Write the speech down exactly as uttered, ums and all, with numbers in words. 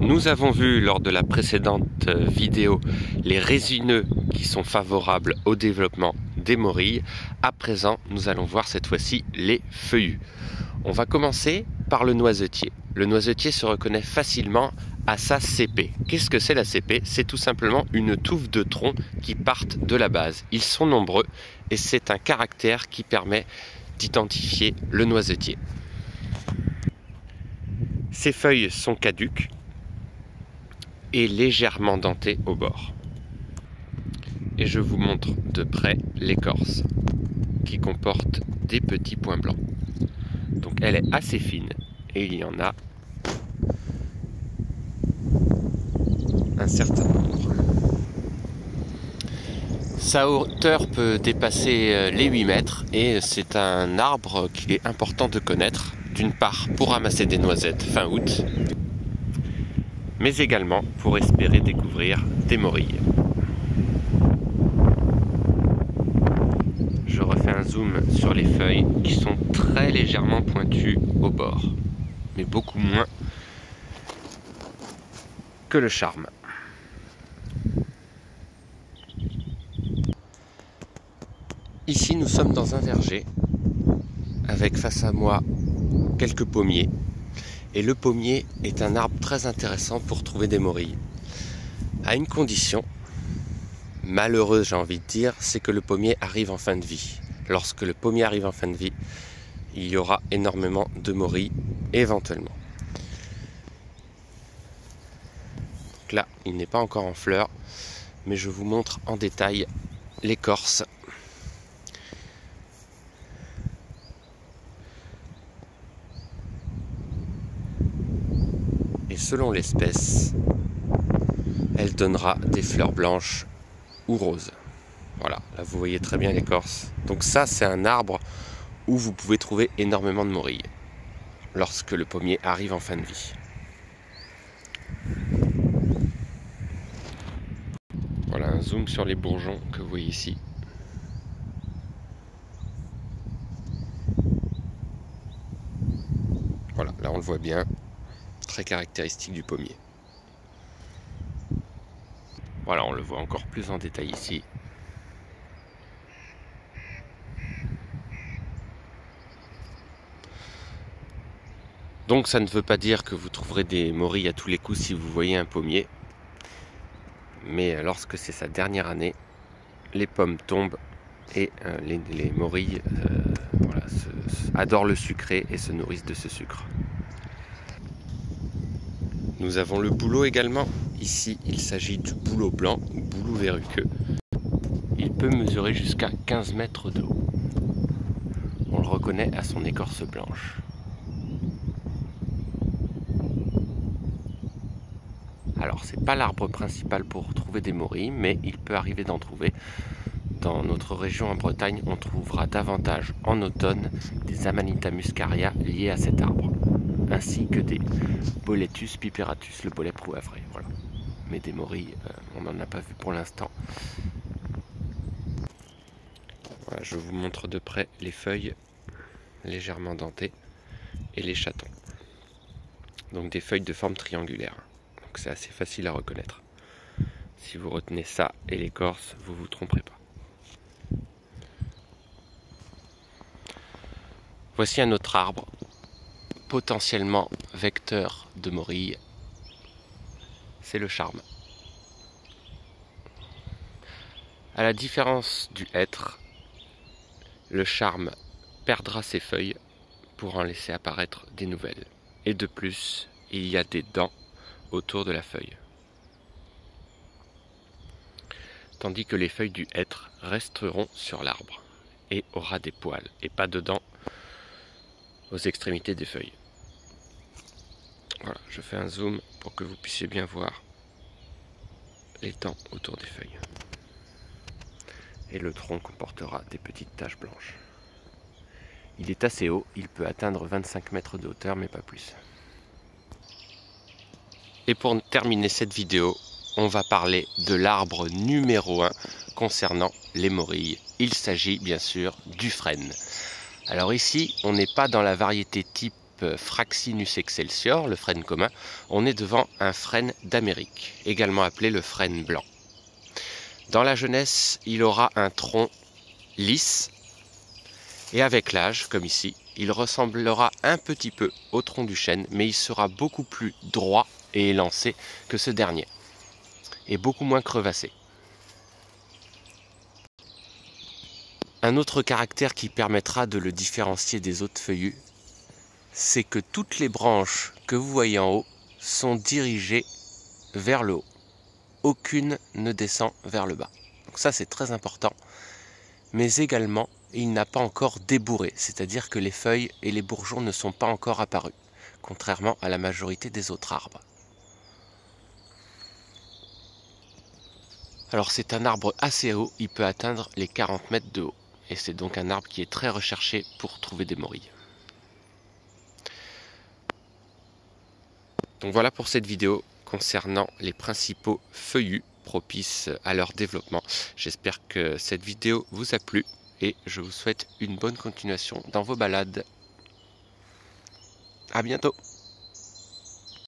Nous avons vu lors de la précédente vidéo les résineux qui sont favorables au développement des morilles. À présent, nous allons voir cette fois-ci les feuillus. On va commencer par le noisetier. Le noisetier se reconnaît facilement à sa cépée. Qu'est-ce que c'est la cépée? C'est tout simplement une touffe de troncs qui partent de la base. Ils sont nombreux et c'est un caractère qui permet d'identifier le noisetier. Ces feuilles sont caduques et légèrement dentées au bord. Et je vous montre de près l'écorce qui comporte des petits points blancs. Donc elle est assez fine et il y en a un certain nombre. Sa hauteur peut dépasser les huit mètres et c'est un arbre qu'il est important de connaître, d'une part pour ramasser des noisettes fin août, mais également pour espérer découvrir des morilles. Je refais un zoom sur les feuilles qui sont très légèrement pointues au bord, mais beaucoup moins que le charme. Ici, nous sommes dans un verger avec face à moi quelques pommiers. Et le pommier est un arbre très intéressant pour trouver des morilles. À une condition, malheureuse j'ai envie de dire, c'est que le pommier arrive en fin de vie. Lorsque le pommier arrive en fin de vie, il y aura énormément de morilles éventuellement. Donc là, il n'est pas encore en fleurs, mais je vous montre en détail l'écorce. Et selon l'espèce, elle donnera des fleurs blanches ou roses. Voilà, là vous voyez très bien l'écorce. Donc ça, c'est un arbre où vous pouvez trouver énormément de morilles lorsque le pommier arrive en fin de vie. Voilà un zoom sur les bourgeons que vous voyez ici. Voilà, là on le voit bien. Très caractéristique du pommier. Voilà, on le voit encore plus en détail ici. Donc ça ne veut pas dire que vous trouverez des morilles à tous les coups si vous voyez un pommier. Mais lorsque c'est sa dernière année, les pommes tombent et euh, les, les morilles euh, voilà, se, se, adorent le sucré et se nourrissent de ce sucre. Nous avons le bouleau également. Ici, il s'agit du bouleau blanc, ou bouleau verruqueux. Il peut mesurer jusqu'à quinze mètres de haut. On le reconnaît à son écorce blanche. Alors, c'est pas l'arbre principal pour trouver des morilles, mais il peut arriver d'en trouver. Dans notre région en Bretagne, on trouvera davantage en automne des Amanita muscaria liés à cet arbre, ainsi que des Boletus piperatus, le bolet prouavré. Voilà. Mais des morilles, euh, on n'en a pas vu pour l'instant. Voilà, je vous montre de près les feuilles légèrement dentées et les chatons. Donc des feuilles de forme triangulaire. Donc c'est assez facile à reconnaître. Si vous retenez ça et l'écorce, vous ne vous tromperez pas. Voici un autre arbre, potentiellement vecteur de morilles. C'est le charme. À la différence du hêtre, le charme perdra ses feuilles pour en laisser apparaître des nouvelles. Et de plus, il y a des dents autour de la feuille. Tandis que les feuilles du hêtre resteront sur l'arbre et aura des poils et pas de dents aux extrémités des feuilles. Voilà, je fais un zoom pour que vous puissiez bien voir les dents autour des feuilles. Et le tronc comportera des petites taches blanches. Il est assez haut, il peut atteindre vingt-cinq mètres de hauteur, mais pas plus. Et pour terminer cette vidéo, on va parler de l'arbre numéro un concernant les morilles. Il s'agit bien sûr du frêne. Alors ici, on n'est pas dans la variété type type Fraxinus excelsior, le frêne commun, on est devant un frêne d'Amérique, également appelé le frêne blanc. Dans la jeunesse, il aura un tronc lisse, et avec l'âge, comme ici, il ressemblera un petit peu au tronc du chêne, mais il sera beaucoup plus droit et élancé que ce dernier, et beaucoup moins crevassé. Un autre caractère qui permettra de le différencier des autres feuillus, c'est que toutes les branches que vous voyez en haut sont dirigées vers le haut. Aucune ne descend vers le bas. Donc ça, c'est très important. Mais également, il n'a pas encore débourré, c'est-à-dire que les feuilles et les bourgeons ne sont pas encore apparus, contrairement à la majorité des autres arbres. Alors c'est un arbre assez haut, il peut atteindre les quarante mètres de haut. Et c'est donc un arbre qui est très recherché pour trouver des morilles. Donc voilà pour cette vidéo concernant les principaux feuillus propices à leur développement. J'espère que cette vidéo vous a plu et je vous souhaite une bonne continuation dans vos balades. À bientôt!